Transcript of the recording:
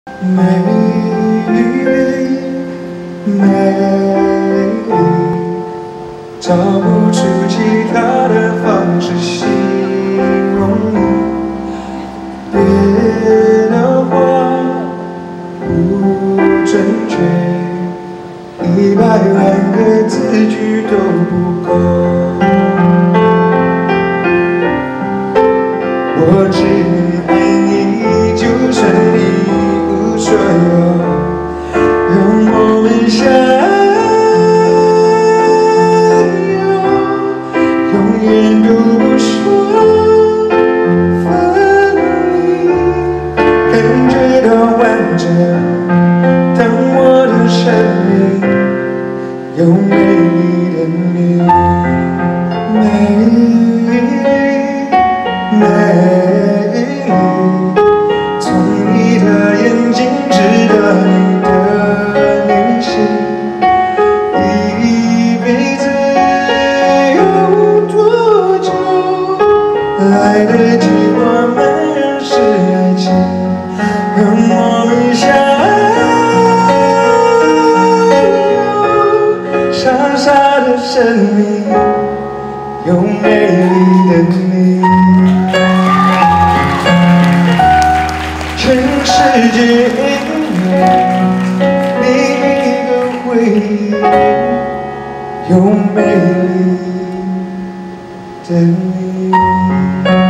美丽，美丽，找不出其他的方式形容你。别的话不准确，100万个字句都不够。我只能爱你，就算一无所有，让我们相拥，永远都不说分离，感觉到完整。当我的生命有美丽的你，美丽，美丽，从你的眼睛知道你的内心，一辈子有多久，来得及我们认识爱情，让我们相拥，傻傻的生命有美丽的你。全世界因为你一个回忆，有美丽的你。